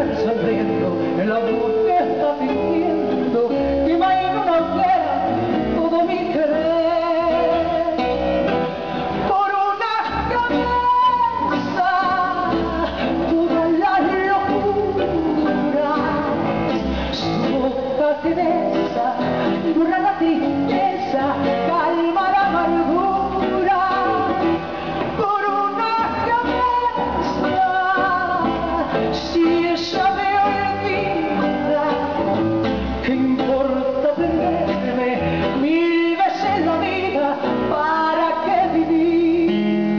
él sonriendo, el amor que está fingiendo, quema en una hoguera todo mi querer. Por una cabeza, toda la locura, su boca te besa, borra la tristeza, calma la amargura. Por una cabeza, si ella me olvida, ¿qué importa perderme 1000 veces la vida? ¿Para qué vivir?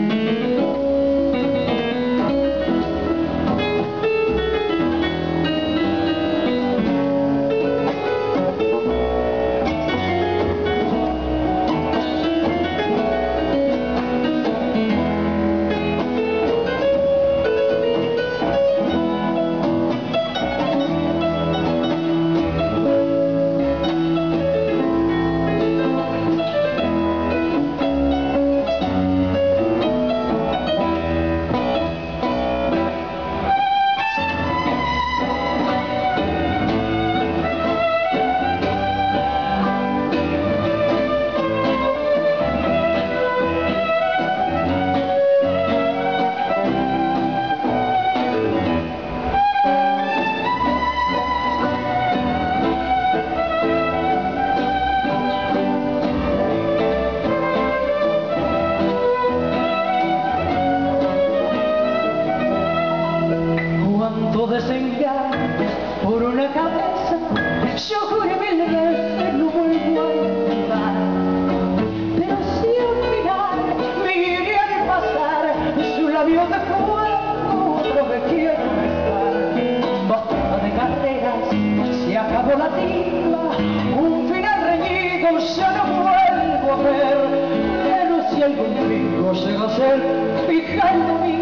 Cuánto desengaño por una cabeza, yo juré 1000 veces no vuelvo a encontrar. Pero si al final me iré a pasar su labio de fuego, otro me quiero besar. Basta de carreras, se acabó la timba, un final reñido ya no vuelvo a ver. Pero si algún domingo llega a ser fija el domingo,